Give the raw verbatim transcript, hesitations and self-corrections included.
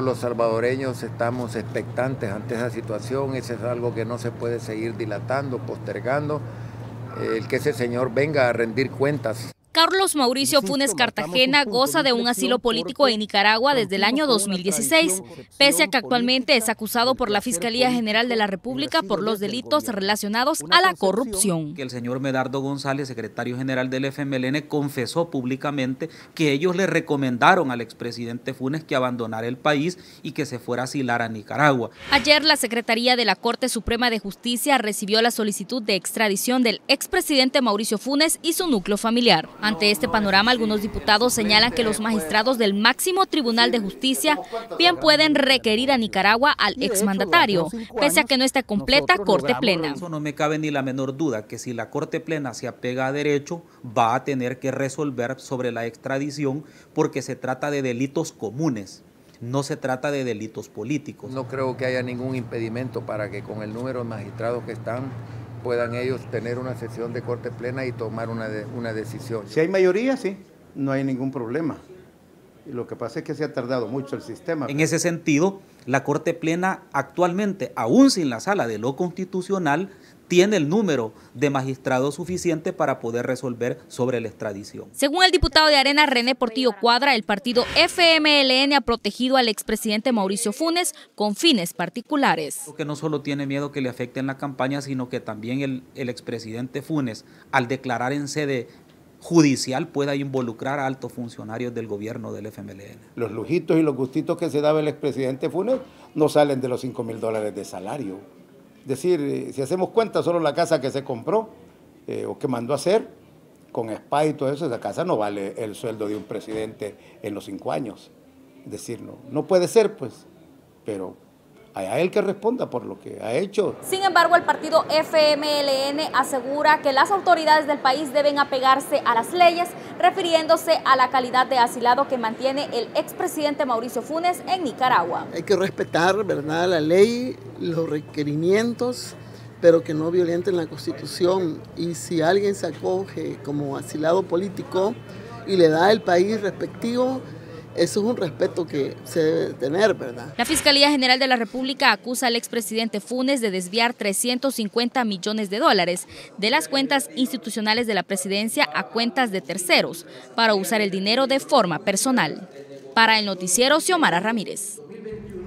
los salvadoreños estamos expectantes ante esa situación. Eso es algo que no se puede seguir dilatando, postergando, el que ese señor venga a rendir cuentas. Carlos Mauricio Funes Cartagena goza de un asilo político en Nicaragua desde el año dos mil dieciséis, pese a que actualmente es acusado por la Fiscalía General de la República por los delitos relacionados a la corrupción. Que el señor Medardo González, secretario general del F M L N, confesó públicamente que ellos le recomendaron al expresidente Funes que abandonara el país y que se fuera a asilar a Nicaragua. Ayer la Secretaría de la Corte Suprema de Justicia recibió la solicitud de extradición del expresidente Mauricio Funes y su núcleo familiar. Ante este panorama, algunos diputados señalan que los magistrados del máximo Tribunal de Justicia bien pueden requerir a Nicaragua al exmandatario, pese a que no esté completa Corte Plena. Eso no me cabe ni la menor duda, que si la Corte Plena se apega a derecho, va a tener que resolver sobre la extradición, porque se trata de delitos comunes. No se trata de delitos políticos. No creo que haya ningún impedimento para que con el número de magistrados que están puedan ellos tener una sesión de Corte Plena y tomar una, de, una decisión. Si hay mayoría, sí, no hay ningún problema. Y lo que pasa es que se ha tardado mucho el sistema. En ese sentido, la Corte Plena actualmente, aún sin la Sala de lo Constitucional, tiene el número de magistrados suficiente para poder resolver sobre la extradición. Según el diputado de Arena, René Portillo Cuadra, el partido F M L N ha protegido al expresidente Mauricio Funes con fines particulares. Que no solo tiene miedo que le afecten la campaña, sino que también el, el expresidente Funes, al declarar en sede judicial, pueda involucrar a altos funcionarios del gobierno del F M L N. Los lujitos y los gustitos que se daba el expresidente Funes no salen de los cinco mil dólares de salario. Es decir, si hacemos cuenta, solo la casa que se compró eh, o que mandó a hacer, con spa y todo eso, esa casa no vale el sueldo de un presidente en los cinco años. Es decir, no, no puede ser, pues, pero a él que responda por lo que ha hecho. Sin embargo, el partido F M L N asegura que las autoridades del país deben apegarse a las leyes, refiriéndose a la calidad de asilado que mantiene el expresidente Mauricio Funes en Nicaragua. Hay que respetar, ¿verdad?, la ley, los requerimientos, pero que no violenten la Constitución. Y si alguien se acoge como asilado político y le da el país respectivo, eso es un respeto que se debe tener, ¿verdad? La Fiscalía General de la República acusa al expresidente Funes de desviar trescientos cincuenta millones de dólares de las cuentas institucionales de la presidencia a cuentas de terceros para usar el dinero de forma personal. Para el noticiero, Xiomara Ramírez.